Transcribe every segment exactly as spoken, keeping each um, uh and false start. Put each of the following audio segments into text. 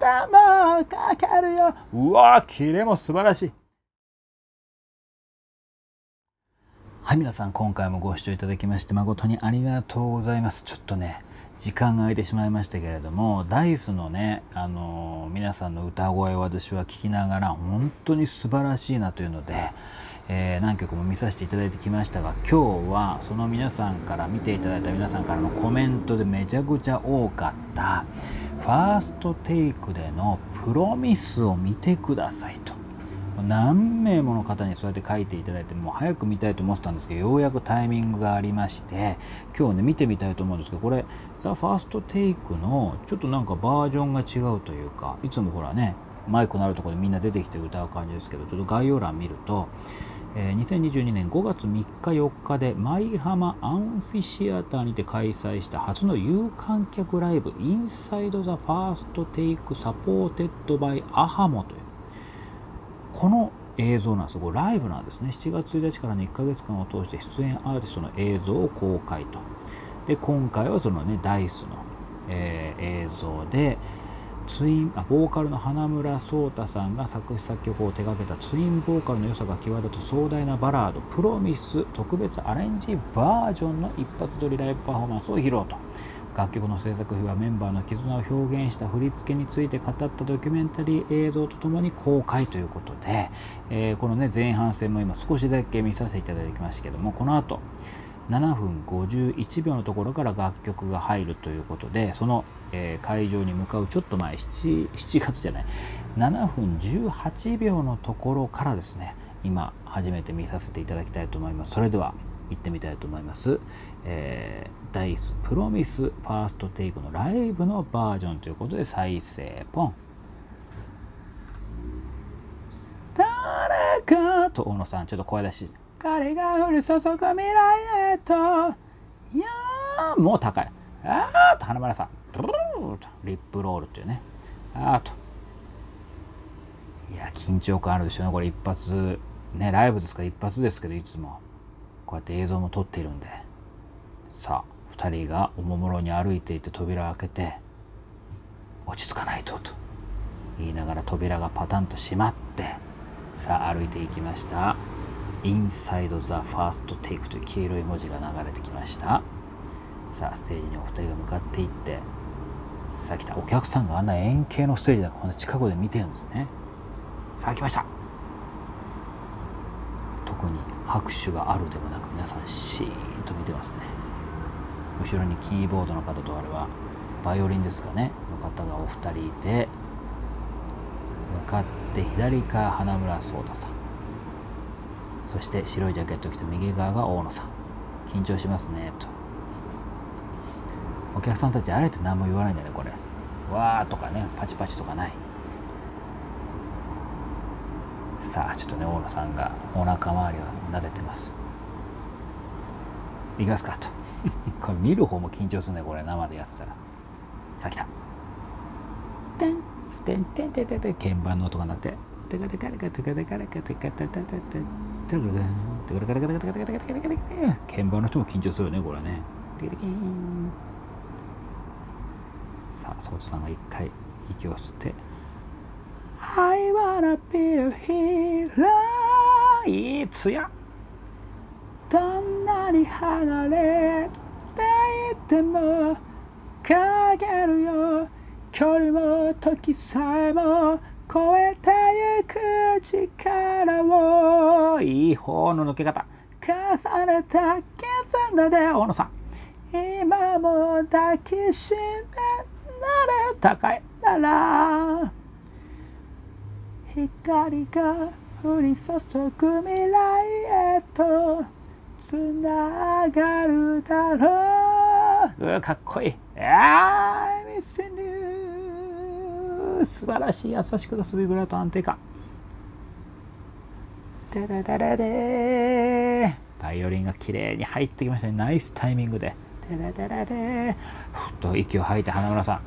歌もかけるよ。うわー、キレも素晴らしい。はい、皆さん今回もご視聴いただきまして誠にありがとうございます。ちょっとね時間が空いてしまいましたけれども、ダイスのね、あのー、皆さんの歌声を私は聞きながら本当に素晴らしいなというので、えー、何曲も見させていただいてきましたが、今日はその皆さんから見ていただいた皆さんからのコメントでめちゃくちゃ多かったファーストテイクでのプロミスを見てくださいと何名もの方にそうやって書いていただいて、もう早く見たいと思ってたんですけど、ようやくタイミングがありまして今日ね見てみたいと思うんですけど、これザ・ファーストテイクのちょっとなんかバージョンが違うというか、いつもほらねマイクのあるところでみんな出てきて歌う感じですけど、ちょっと概要欄見ると、えー、にせんにじゅうにねんごがつみっかよっかで舞浜アンフィシアターにて開催した初の有観客ライブ、インサイド・ザ・ファーストテイクサポーテッドバイアハモというこの映像なんです。これライブなんですね。しちがつついたちからのいっかげつかんを通して出演アーティストの映像を公開と。で今回はそのねダイスの、えー、映像でツインあボーカルの花村想太さんが作詞作曲を手掛けたツインボーカルの良さが際立つ壮大なバラード「プロミス」特別アレンジバージョンの一発撮りライブパフォーマンスを披露と。楽曲の制作費はメンバーの絆を表現した振り付けについて語ったドキュメンタリー映像とともに公開ということで、えー、このね前半戦も今少しだけ見させていただきましたけども、この後ななふんごじゅういちびょうのところから楽曲が入るということで、その、えー、会場に向かうちょっと前 7, 7月じゃないななふんじゅうはちびょうのところからですね今初めて見させていただきたいと思います。それでは行ってみたいと思います。えー、ダイスプロミスファーストテイクのライブのバージョンということで再生ポン。誰かと大野さんちょっと声出し、彼が降り注ぐ未来へと、いやーもう高い、あーと花村さんリップロールっていうね、あーといや緊張感あるでしょうね。これ一発ねライブですから一発ですけど、いつもこうやって映像も撮っているんで、さあふたりがおもむろに歩いていて扉を開けて落ち着かないとと言いながら扉がパタンと閉まって、さあ歩いていきました。インサイド・ザ・ファースト・テイクという黄色い文字が流れてきました。さあステージにお二人が向かっていって、さあ来た。お客さんがあんな円形のステージだからこんな近くで見てるんですね。さあ来ました。特に拍手があるでもなく皆さんシーンと見てますね。後ろにキーボードの方とあれはバイオリンですかねの方がお二人いて、向かって左側花村想太さん、そして白いジャケットを着て右側が大野さん。緊張しますねと。お客さんたちあえて何も言わないんだよねこれ。わーとかねパチパチとかない。さあちょっとね大野さんがお腹周りを撫でてます。いきますかとこれ見る方も緊張するねこれ生でやってたら。さあ来た。てんてんてんてんてんてん鍵盤の音が鳴ってテカテカテカテカテカテカテカテカテカテカテカ鍵盤の人も緊張するよねこれね。さあソートさんが一回息を吸って I wanna be a hero いいつや。どんなに離れていてもかけるよ、距離も時さえも超えてゆく力を。いい方の抜け方。重ねた絆で大野さん今も抱きしめられ高いなら、光が降り注ぐ未来へとつながるだろう。うわかっこいい。I miss you 素晴らしい。優しく出すビブラート安定感。デレデレデバイオリンが綺麗に入ってきましたね。ナイスタイミングでデレデレデふっと息を吐いて花村さん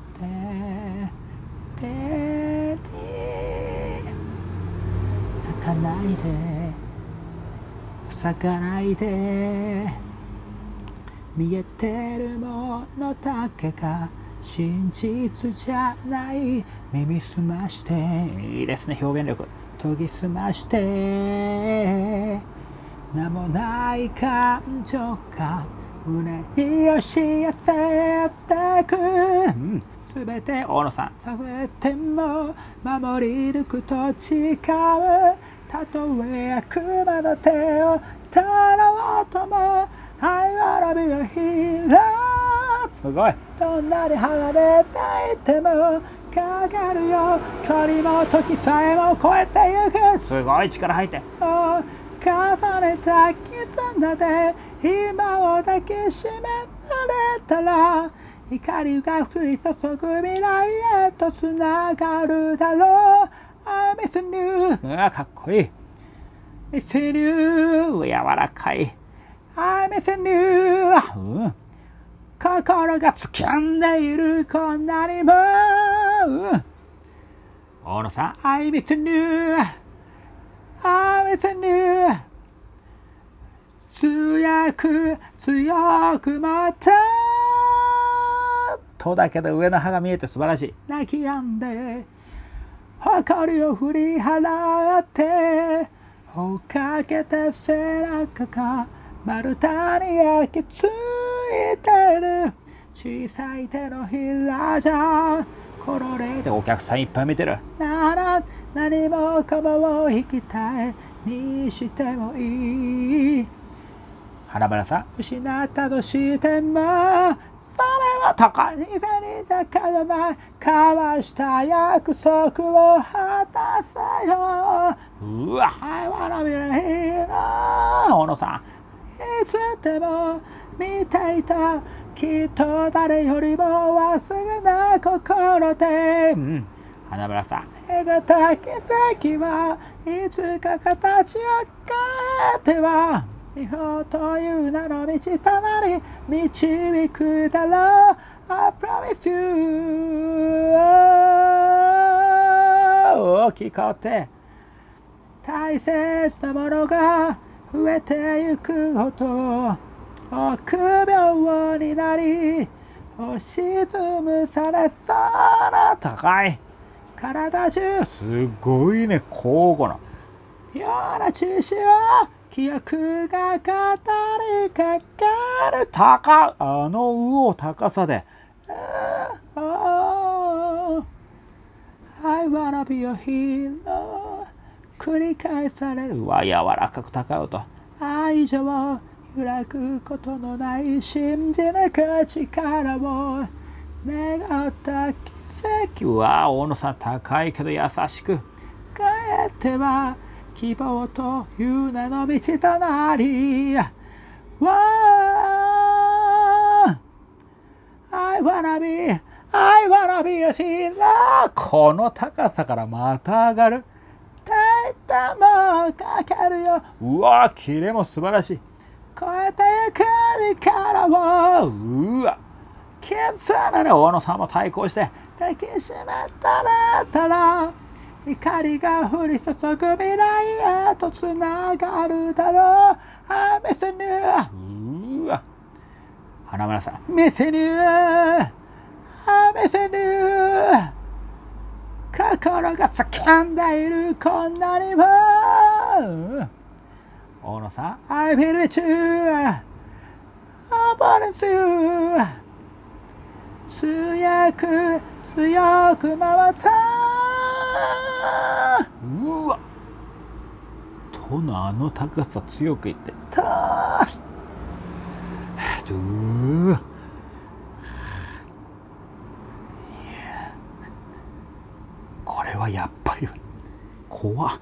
デデデ泣かないで塞がないで、見えてるものだけが真実じゃない耳すまして、いいですね表現力、研ぎ澄まして名もない感情が胸に押し寄せてく、うんすべて大野さんさせても守り抜くと誓う、たとえ悪魔の手をたろうとも I wanna be a hero すごい、どんなに離れていてもかかるよ、距離も時さえも超えてゆく、すごい力入って、重ねた絆で今を抱きしめられたら光が降り注ぐ未来へとつながるだろう。 I miss you、 うわかっこいい、 miss you 柔らかい、 I miss you、 うん、心が掴んでいるこんなにも、うん、大野さん I miss you、 I miss you、 強く強くまたとだけど上の歯が見えて素晴らしい、泣き止んで誇りを振り払って追っかけて背中が丸太に焼き付いてる、小さい手のひらじゃころれて、お客さんいっぱい見てる、なら何もかもを引きたいにしてもいい、花村さん失ったとしてもそれは高いに高じゃない、交わした約束を果たせよ、うわ I wanna be a hero、 大野さんいつでも見ていた、きっと誰よりもまっすぐな心で、うん、花村さん描いた奇跡はいつか形を変えては日本という名の道となり導くだろう、 I promise you、 大きい顔って大切なものが増えてゆくほど臆病になり押しつぶされそうな高い体中、すごいね交互なような知識は記憶が語りかける、高いあの魚を高さで、oh, I wanna be a hero 繰り返される、うわ柔らかく高い音、愛情を揺らぐことのない信じ抜く力を願った奇跡、うわ大野さん高いけど優しく、帰っては希望という名の道となり、わあ I wanna be I wanna be a hero、 この高さからまた上がる、タイトもかけるよ、うわキレも素晴らしい、超えてゆく力を、うわキッズなね、大野さんも対抗して抱きしめたらたら光が降り注ぐ未来へとつながるだろう、 I miss you、 うわ花村さん miss you、 I miss you、 心が叫んでいるこんなにも、大野さん I feel with you、 I promise you、 強く強く回ったうわとのあの高さ強くいってたうわこれはやっぱり怖っ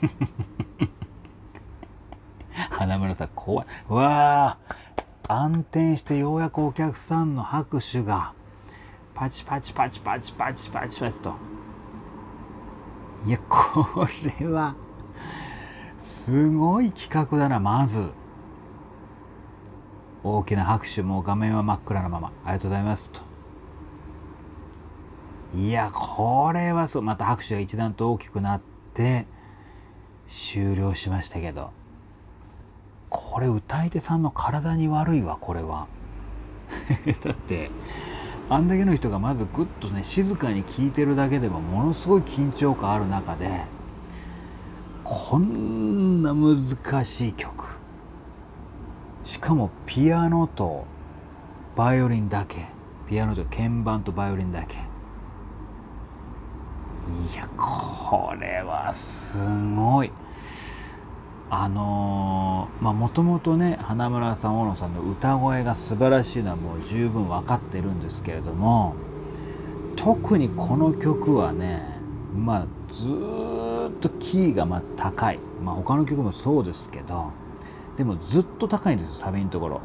花村さん怖い、うわ暗転してようやくお客さんの拍手がパチパチパチパチパチパチパチと、いやこれはすごい企画だな。まず大きな拍手、もう画面は真っ暗なまま、ありがとうございますと、いやこれはそう、また拍手が一段と大きくなって終了しましたけど、これ歌い手さんの体に悪いわこれはだってあんだけの人がまずぐっとね静かに聴いてるだけでもものすごい緊張感ある中で、こんな難しい曲、しかもピアノとバイオリンだけ、ピアノと鍵盤とバイオリンだけ、いやこれはすごい。あのー、まあもともとね花村さん大野さんの歌声が素晴らしいのはもう十分分かってるんですけれども、特にこの曲はね、まあずーっとキーがまず高い、まあ他の曲もそうですけど、でもずっと高いんですよ、サビのところ。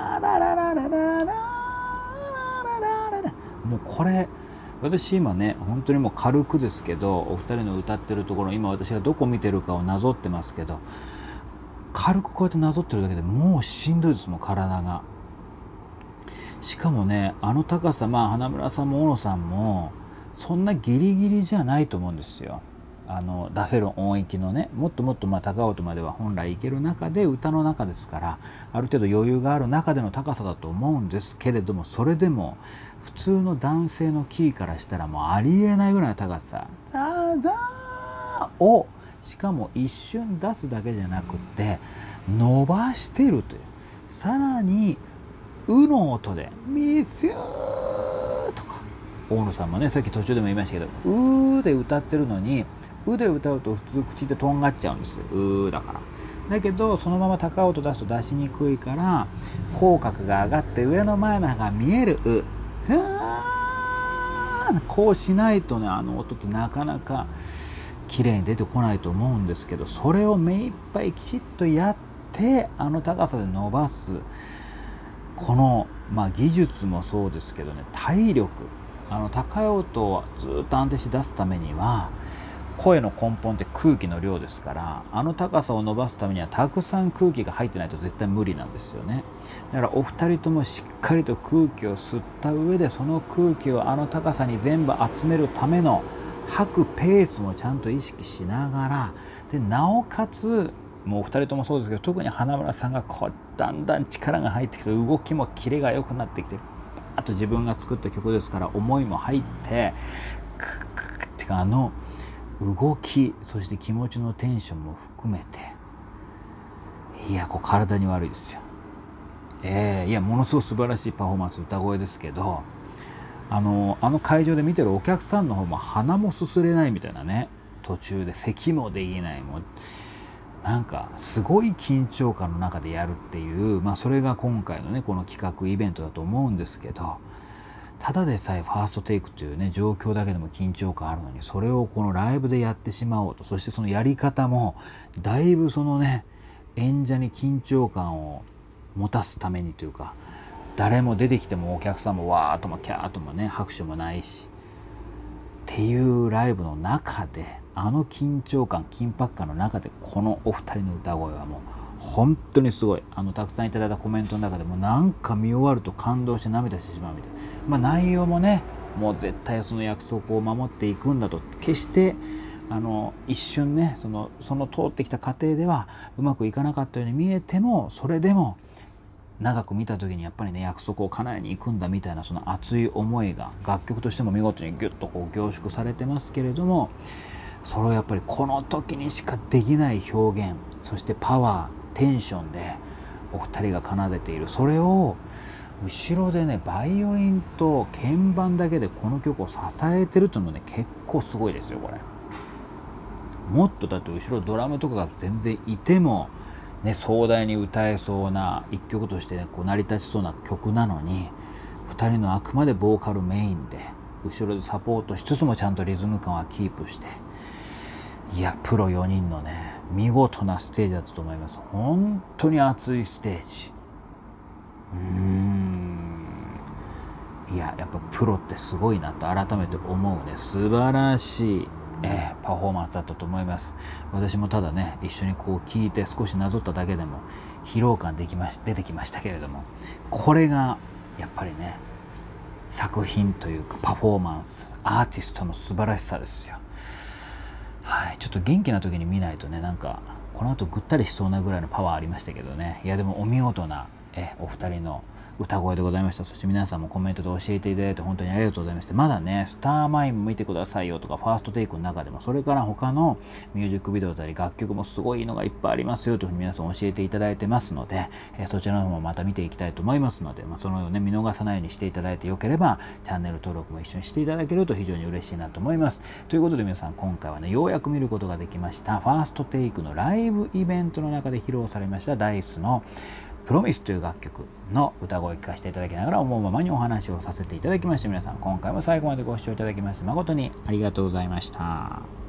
もうこれ私今ね本当にもう軽くですけど、お二人の歌ってるところ、今私がどこ見てるかをなぞってますけど、軽くこうやってなぞってるだけでもうしんどいですもん、体が。しかもねあの高さ、まあ花村さんも大野さんもそんなギリギリじゃないと思うんですよ。あの出せる音域のね、もっともっとまあ高音までは本来いける中で、歌の中ですからある程度余裕がある中での高さだと思うんですけれども、それでも普通の男性のキーからしたらもうありえないぐらいの高さ「ダダー」をしかも一瞬出すだけじゃなくって伸ばしているという、さらに「う」の音で「ミスュー」とか、大野さんもねさっき途中でも言いましたけど「う」で歌ってるのに「う」で歌うと普通口ってとんがっちゃうんですよ、うだから。だけどそのまま高い音出すと出しにくいから口角が上がって上の前の歯が見える「う」こうしないとねあの音ってなかなか綺麗に出てこないと思うんですけど、それを目いっぱいきちっとやってあの高さで伸ばすこの、まあ、技術もそうですけどね、体力、あの高い音をずっと安定して出すためには声の根本って空気の量ですから、あの高さを伸ばすためにはたくさん空気が入ってないと絶対無理なんですよね。だからお二人ともしっかりと空気を吸った上で、その空気をあの高さに全部集めるための吐くペースもちゃんと意識しながら、でなおかつもうお二人ともそうですけど、特に花村さんがこうだんだん力が入ってきて動きもキレが良くなってきて、あと自分が作った曲ですから思いも入ってクックッってかあの動き、そして気持ちのテンションも含めて、いやこう体に悪いですよ。えー、いやものすごく素晴らしいパフォーマンス、歌声ですけど、あのあの会場で見てるお客さんの方も鼻もすすれないみたいなね、途中で咳もできない、もうなんかすごい緊張感の中でやるっていう、まあそれが今回のねこの企画イベントだと思うんですけど、ただでさえファーストテイクというね状況だけでも緊張感あるのに、それをこのライブでやってしまおうと、そしてそのやり方もだいぶそのね演者に緊張感を持たすためにというか、誰も出てきてもお客さんもわーっともキャーともね拍手もないしっていうライブの中で、あの緊張感緊迫感の中でこのお二人の歌声はもう本当にすごい。あのたくさんいただいたコメントの中でもなんか見終わると感動して涙してしまうみたいな、まあ、内容もねもう絶対その約束を守っていくんだと、決してあの一瞬ねそのその通ってきた過程ではうまくいかなかったように見えても、それでも長く見た時にやっぱりね約束を叶えに行くんだみたいな、その熱い思いが楽曲としても見事にギュッとこう凝縮されてますけれども、それをやっぱりこの時にしかできない表現、そしてパワーテンションでお二人が奏でている、それを後ろでねバイオリンと鍵盤だけでこの曲を支えてるというのもね結構すごいですよこれ。もっとだって後ろドラムとかが全然いてもね壮大に歌えそうな一曲として、ね、こう成り立ちそうな曲なのに、ふたりのあくまでボーカルメインで後ろでサポートしつつもちゃんとリズム感はキープして、いやプロよにんのね見事なステージだったと思います。本当に熱いステージ。うーんいややっぱプロってすごいなと改めて思うね、素晴らしい、えー、パフォーマンスだったと思います。私もただね一緒にこう聞いて少しなぞっただけでも疲労感できまし出てきましたけれども、これがやっぱりね作品というかパフォーマンス、アーティストの素晴らしさですよ。はい、ちょっと元気な時に見ないとね、なんかこの後ぐったりしそうなぐらいのパワーありましたけどね。いやでもお見事なえお二人の歌声でございました。そして皆さんもコメントで教えていただいて本当にありがとうございました。まだね、スターマイム見てくださいよとか、ファーストテイクの中でも、それから他のミュージックビデオだったり楽曲もすごいのがいっぱいありますよというふうに皆さん教えていただいてますので、えそちらの方もまた見ていきたいと思いますので、まあ、そのね、見逃さないようにしていただいてよければ、チャンネル登録も一緒にしていただけると非常に嬉しいなと思います。ということで皆さん、今回はね、ようやく見ることができました、ファーストテイクのライブイベントの中で披露されましたダイスのプロミスという楽曲の歌声を聴かせていただきながら思うままにお話をさせていただきました。皆さん今回も最後までご視聴いただきまして誠にありがとうございました。